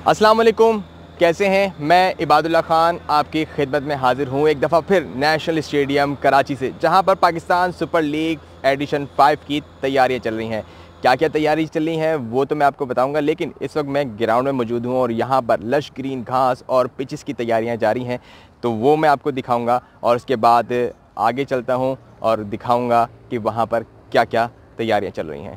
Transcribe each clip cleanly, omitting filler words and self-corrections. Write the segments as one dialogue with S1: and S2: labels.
S1: अस्सलाम वालेकुम, कैसे हैं। मैं इबादुल्ला ख़ान आपकी खिदमत में हाज़िर हूँ एक दफ़ा फिर नेशनल स्टेडियम कराची से, जहाँ पर पाकिस्तान सुपर लीग एडिशन 5 की तैयारियाँ चल रही हैं। क्या क्या तैयारी चल रही हैं वो तो मैं आपको बताऊंगा, लेकिन इस वक्त मैं ग्राउंड में मौजूद हूँ और यहाँ पर लश ग्रीन घास और पिचेस की तैयारियाँ जारी हैं, तो वो मैं आपको दिखाऊँगा और उसके बाद आगे चलता हूँ और दिखाऊँगा कि वहाँ पर क्या क्या तैयारियाँ चल रही हैं।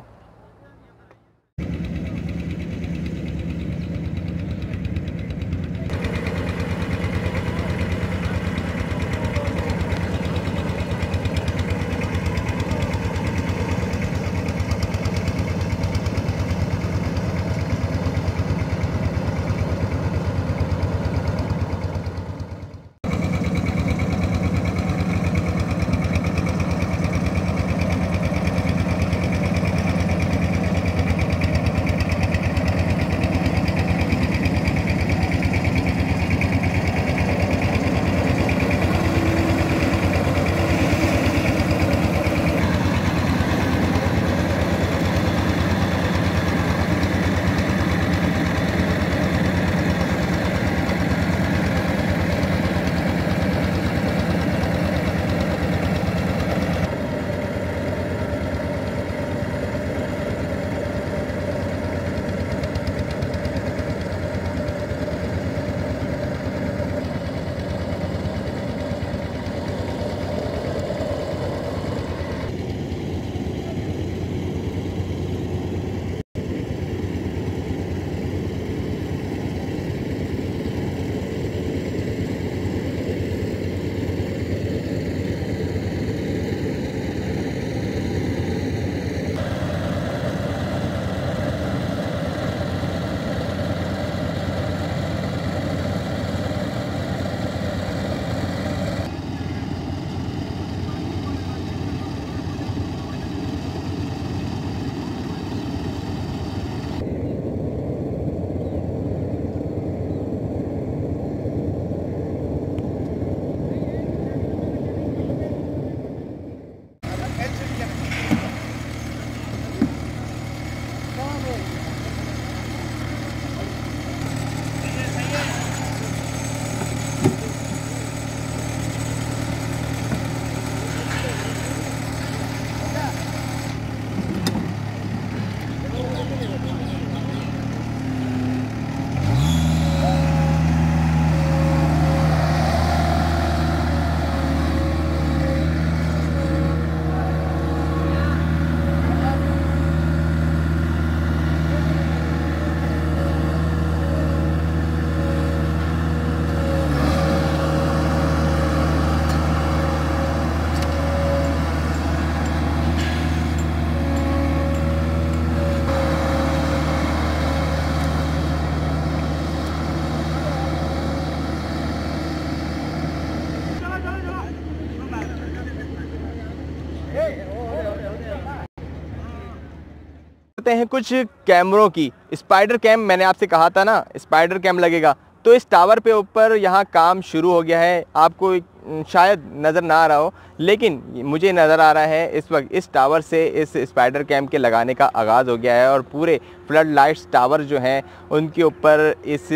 S1: करते हैं कुछ कैमरों की स्पाइडर कैम। मैंने आपसे कहा था ना स्पाइडर कैम लगेगा, तो इस टावर पे ऊपर यहाँ काम शुरू हो गया है। आपको शायद नज़र ना आ रहा हो, लेकिन मुझे नज़र आ रहा है इस वक्त इस टावर से इस स्पाइडर कैम के लगाने का आगाज़ हो गया है और पूरे फ्लड लाइट्स टावर जो हैं उनके ऊपर इस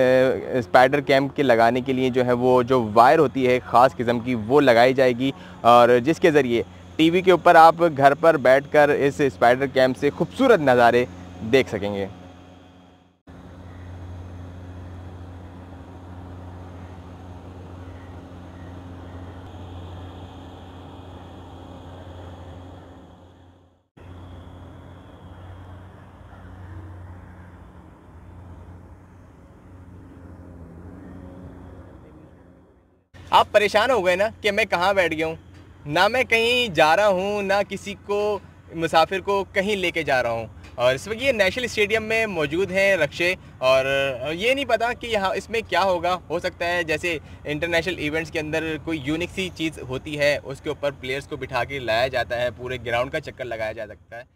S1: स्पाइडर कैम के लगाने के लिए जो है वो जो वायर होती है ख़ास किस्म की वो लगाई जाएगी, और जिसके ज़रिए टीवी के ऊपर आप घर पर बैठकर इस स्पाइडर कैम से खूबसूरत नज़ारे देख सकेंगे। आप परेशान हो गए ना कि मैं कहाँ बैठ गया हूँ। ना मैं कहीं जा रहा हूँ, ना किसी को मुसाफिर को कहीं लेके जा रहा हूँ। और इस वक्त ये नेशनल स्टेडियम में मौजूद हैं रक्षे, और ये नहीं पता कि यहाँ इसमें क्या होगा। हो सकता है जैसे इंटरनेशनल इवेंट्स के अंदर कोई यूनिक सी चीज़ होती है, उसके ऊपर प्लेयर्स को बिठा के लाया जाता है, पूरे ग्राउंड का चक्कर लगाया जा सकता है।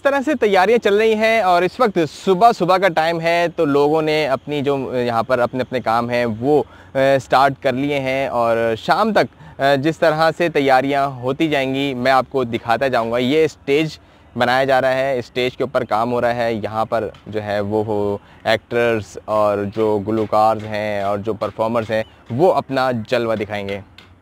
S1: तरह से तैयारियां चल रही हैं और इस वक्त सुबह सुबह का टाइम है, तो लोगों ने अपनी जो यहाँ पर अपने अपने काम हैं वो स्टार्ट कर लिए हैं और शाम तक जिस तरह से तैयारियां होती जाएंगी मैं आपको दिखाता जाऊंगा। ये स्टेज बनाया जा रहा है, स्टेज के ऊपर काम हो रहा है। यहाँ पर जो है वो एक्टर्स और जो गुलकार्स हैं और जो परफॉर्मर्स हैं वो अपना जलवा दिखाएंगे।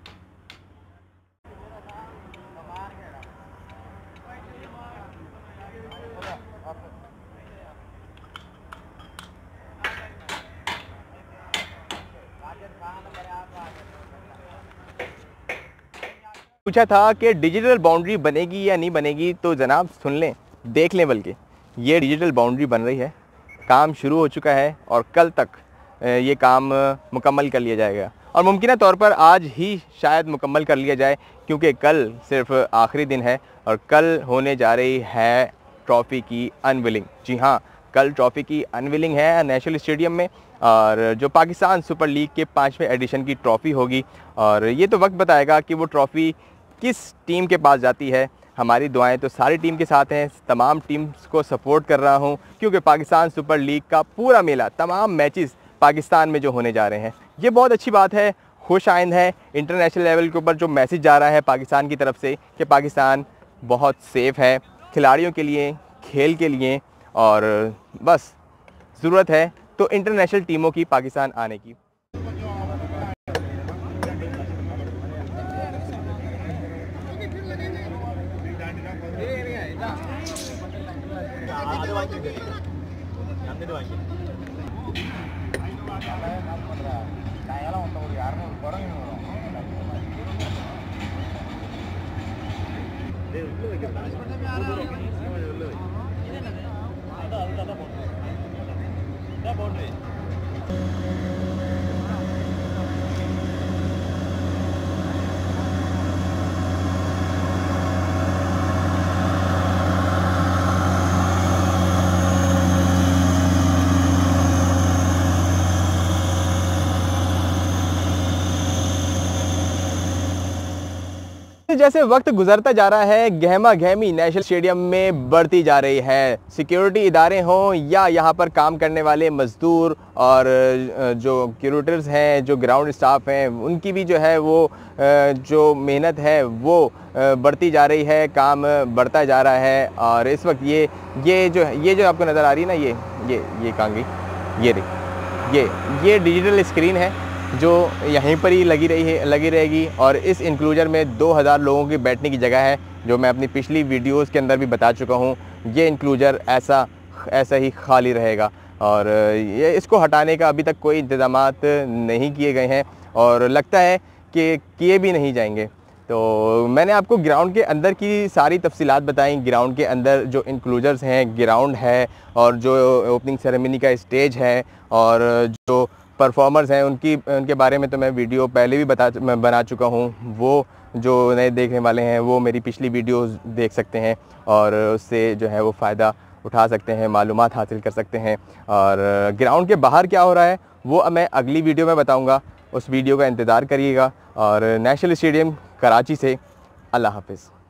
S1: पूछा था कि डिजिटल बाउंड्री बनेगी या नहीं बनेगी, तो जनाब सुन लें, देख लें, बल्कि ये डिजिटल बाउंड्री बन रही है, काम शुरू हो चुका है और कल तक ये काम मुकम्मल कर लिया जाएगा और मुमकिन तौर पर आज ही शायद मुकम्मल कर लिया जाए, क्योंकि कल सिर्फ आखिरी दिन है और कल होने जा रही है ट्रॉफ़ी की अनवीलिंग। जी हाँ, कल ट्रॉफ़ी की अनवीलिंग है नेशनल स्टेडियम में और जो पाकिस्तान सुपर लीग के 5वें एडिशन की ट्रॉफ़ी होगी और ये तो वक्त बताएगा कि वो ट्रॉफ़ी किस टीम के पास जाती है। हमारी दुआएं तो सारी टीम के साथ हैं, तमाम टीम्स को सपोर्ट कर रहा हूं, क्योंकि पाकिस्तान सुपर लीग का पूरा मेला, तमाम मैचेस पाकिस्तान में जो होने जा रहे हैं, ये बहुत अच्छी बात है, खुश आइंद है। इंटरनेशनल लेवल के ऊपर जो मैसेज जा रहा है पाकिस्तान की तरफ से कि पाकिस्तान बहुत सेफ़ है खिलाड़ियों के लिए, खेल के लिए, और बस ज़रूरत है तो इंटरनेशनल टीमों की पाकिस्तान आने की। जैसे वक्त गुजरता जा रहा है, गहमा गहमी नेशनल स्टेडियम में बढ़ती जा रही है। सिक्योरिटी इदारे हों या यहाँ पर काम करने वाले मज़दूर और जो क्यूरेटर्स हैं, जो ग्राउंड स्टाफ हैं, उनकी भी जो है वो जो मेहनत है वो बढ़ती जा रही है, काम बढ़ता जा रहा है। और इस वक्त ये जो आपको नज़र आ रही है ना, ये कहाँ गई, ये रही, ये डिजिटल स्क्रीन है जो यहीं पर ही लगी रहेगी और इस इंक्लूजर में 2000 लोगों की बैठने की जगह है, जो मैं अपनी पिछली वीडियोस के अंदर भी बता चुका हूँ। ये इंक्लूजर ऐसा ही खाली रहेगा और ये इसको हटाने का अभी तक कोई इंतज़ामात नहीं किए गए हैं और लगता है कि किए भी नहीं जाएंगे। तो मैंने आपको ग्राउंड के अंदर की सारी तफसीलात बताई। ग्राउंड के अंदर जो इंक्लूजर्स हैं, ग्राउंड है और जो ओपनिंग सेरेमनी का स्टेज है और जो परफॉर्मर्स हैं उनके बारे में तो मैं वीडियो पहले भी बना चुका हूँ। वो जो नए देखने वाले हैं वो मेरी पिछली वीडियोस देख सकते हैं और उससे जो है वो फ़ायदा उठा सकते हैं, मालूमात हासिल कर सकते हैं। और ग्राउंड के बाहर क्या हो रहा है वो मैं अगली वीडियो में बताऊँगा, उस वीडियो का इंतज़ार करिएगा। और नेशनल स्टेडियम कराची से अल्लाह हाफ़िज़।